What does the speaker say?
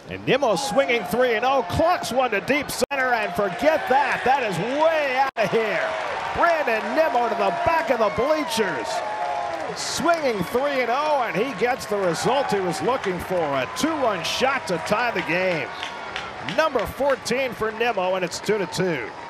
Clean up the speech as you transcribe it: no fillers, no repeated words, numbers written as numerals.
And Nimmo swinging 3-0, clucks one to deep center, and forget that. That is way out of here. Brandon Nimmo to the back of the bleachers. Swinging 3-0, and he gets the result he was looking for. A 2-run shot to tie the game. Number 14 for Nimmo, and it's 2-2.